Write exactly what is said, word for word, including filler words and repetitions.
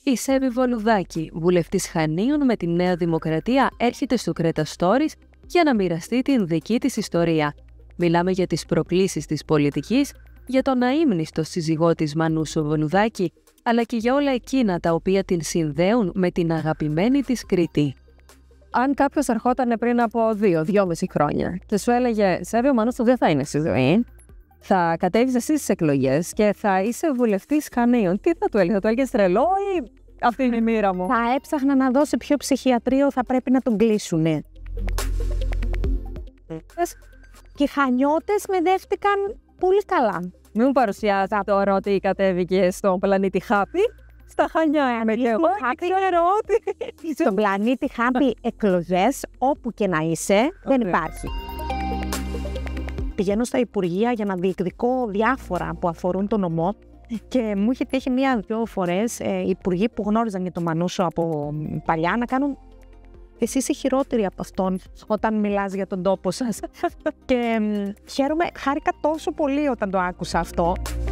Η Σέβη Βολουδάκη, βουλευτής Χανίων με τη Νέα Δημοκρατία, έρχεται στο Κρέτα Stories για να μοιραστεί την δική της ιστορία. Μιλάμε για τις προκλήσεις της πολιτικής, για τον αείμνηστο σύζυγό της Μανούσο Βολουδάκη, αλλά και για όλα εκείνα τα οποία την συνδέουν με την αγαπημένη της Κρήτη. Αν κάποιος ερχόταν πριν από δύο, δυόμιση χρόνια και σου έλεγε «Σέβη, ο Μανούσο δεν θα είναι στη ζωή, θα κατέβεις εσύ στις εκλογές και θα είσαι βουλευτής Χανίων», τι θα του έλεγε? Θα του έλεγε τρελό ή αυτή είναι η μοίρα μου? Θα έψαχνα να δω σε ποιο ψυχιατρίο θα πρέπει να τον κλείσουνε. Και οι Χανιώτες με δέχτηκαν πολύ καλά. Μην μου παρουσιάζει τώρα ότι κατέβηκε στον πλανήτη Χάπη. Στα Χανιά είμαι και εγώ. Ξέρω ότι. Στον πλανήτη Χάπη εκλογές, όπου και να είσαι, okay. δεν υπάρχει. Πηγαίνω στα Υπουργεία για να διεκδικώ διάφορα που αφορούν τον νομό και μου είχε τύχει μία-δυο φορές ε, οι υπουργοί που γνώριζαν για τον Μανούσο από παλιά να κάνουν «Εσύ είσαι χειρότερη από αυτόν όταν μιλάς για τον τόπο σας». Και ε, χαίρομαι, χάρηκα τόσο πολύ όταν το άκουσα αυτό.